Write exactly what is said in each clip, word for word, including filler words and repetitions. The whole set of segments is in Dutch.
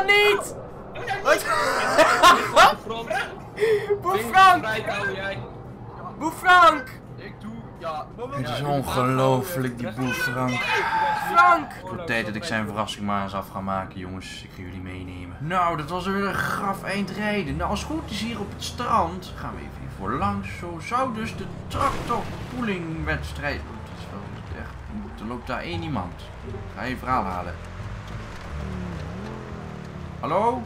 niet! Wat? Boef Frank! Boef Frank! Ik doe, ja. Het is ongelooflijk, die boef Frank. Frank! Het wordt tijd dat ik zijn verrassing maar eens af ga maken, jongens. Ik ga jullie meenemen. Nou, dat was weer een graf eind rijden. Nou, als het goed is hier op het strand, gaan we even hiervoor langs. Zo zou dus de tractorpoolingwedstrijd... Oh, dat is wel echt... Er loopt daar één iemand. Ga je verhaal halen. Hallo?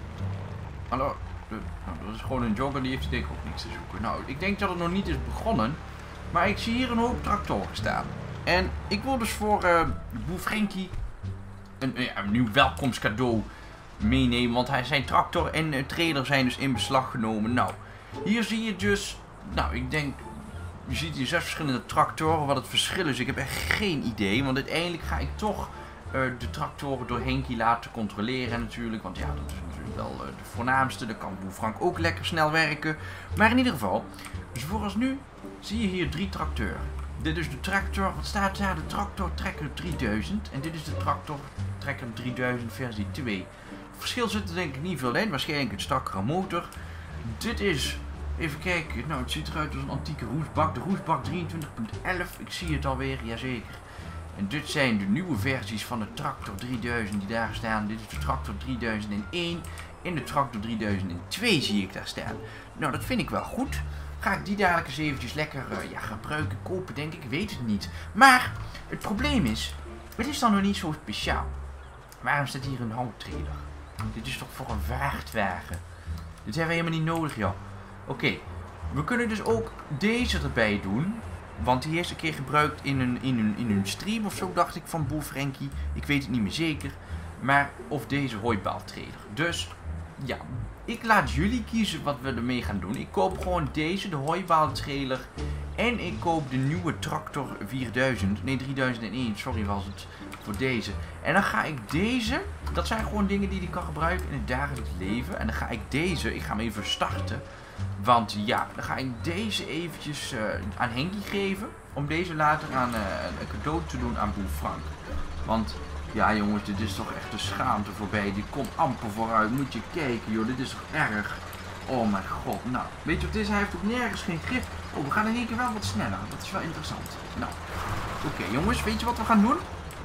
Hallo? De, nou, dat is gewoon een jogger, die heeft denk ik ook niks te zoeken. Nou, ik denk dat het nog niet is begonnen. Maar ik zie hier een hoop tractoren staan. En ik wil dus voor uh, boef Frenkie een, uh, een nieuw welkomstcadeau meenemen. Want hij, zijn tractor en uh, trailer zijn dus in beslag genomen. Nou, hier zie je dus... Nou, ik denk... Je ziet hier zes verschillende tractoren. Wat het verschil is, ik heb echt geen idee. Want uiteindelijk ga ik toch uh, de tractoren door Henkie laten controleren natuurlijk. Want ja, dat is natuurlijk wel uh, de voornaamste. Dan kan boef Frank ook lekker snel werken. Maar in ieder geval, dus vooralsnu zie je hier drie tracteuren. Dit is de tractor, wat staat daar? De tractor Trekker drieduizend. En dit is de tractor Trekker drieduizend versie twee. Het verschil zit er denk ik niet veel in. Waarschijnlijk een strakkere motor. Dit is, even kijken, nou het ziet eruit als een antieke roestbak. De roestbak drieëntwintig punt elf. Ik zie het alweer, jazeker. En dit zijn de nieuwe versies van de tractor drieduizend die daar staan. Dit is de tractor drieduizend één. En de tractor drieduizend twee zie ik daar staan. Nou, dat vind ik wel goed. Ga ik die dadelijk eens eventjes lekker uh, ja, gebruiken, kopen, denk ik. Ik weet het niet. Maar het probleem is, het is dan nog niet zo speciaal. Waarom staat hier een houttrailer? Dit is toch voor een vrachtwagen? Dit hebben we helemaal niet nodig, joh. Oké, okay. We kunnen dus ook deze erbij doen. Want die is een keer gebruikt in een, in, een, in een stream of zo, dacht ik, van boef Frenkie. Ik weet het niet meer zeker. Maar, of deze hooibaaltrailer. Dus, ja, ik laat jullie kiezen wat we ermee gaan doen. Ik koop gewoon deze, de hooibaaltrailer. En ik koop de nieuwe tractor vierduizend. Nee, drieduizend één, sorry was het. Voor deze. En dan ga ik deze, dat zijn gewoon dingen die ik kan gebruiken in het dagelijks leven. En dan ga ik deze, ik ga hem even starten. Want ja, dan ga ik deze eventjes uh, aan Henkie geven. Om deze later aan uh, een cadeau te doen aan boef Frank. Want ja jongens, dit is toch echt de schaamte voorbij. Die komt amper vooruit. Moet je kijken joh, dit is toch erg. Oh mijn god. Nou, weet je wat het is? Hij heeft ook nergens geen grip. Oh, we gaan in één keer wel wat sneller. Dat is wel interessant. Nou, oké okay, jongens, weet je wat we gaan doen?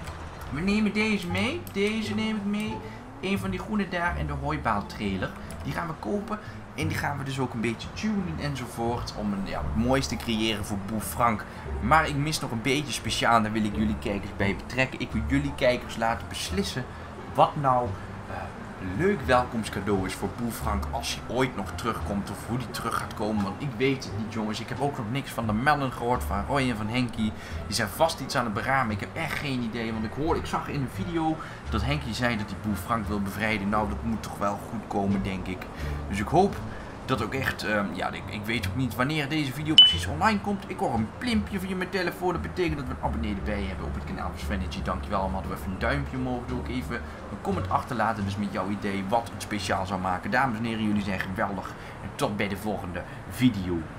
We nemen deze mee. Deze neem ik mee. Een van die groene daar en de hooibaaltrailer. Die gaan we kopen. En die gaan we dus ook een beetje tunen enzovoort. Om een, ja, het mooiste te creëren voor boef Frank. Maar ik mis nog een beetje speciaal. Daar wil ik jullie kijkers bij betrekken. Ik wil jullie kijkers laten beslissen wat nou uh, een leuk welkomstcadeau is voor boef Frank. Als hij ooit nog terugkomt of hoe hij terug gaat komen. Want ik weet het niet jongens. Ik heb ook nog niks van de melden gehoord van Roy en van Henkie. Die zijn vast iets aan het beramen. Ik heb echt geen idee. Want ik hoorde, ik zag in een video dat Henkie zei dat hij boef Frank wil bevrijden. Nou, dat moet toch wel goed komen, denk ik. Dus ik hoop dat ook echt, um, ja, ik, ik weet ook niet wanneer deze video precies online komt. Ik hoor een plimpje via mijn telefoon. Dat betekent dat we een abonnee erbij hebben op het kanaal van Svennergy. Dankjewel allemaal. Hadden we even een duimpje omhoog. Doe ook even een comment achterlaten. Dus met jouw idee wat het speciaal zou maken. Dames en heren, jullie zijn geweldig. En tot bij de volgende video.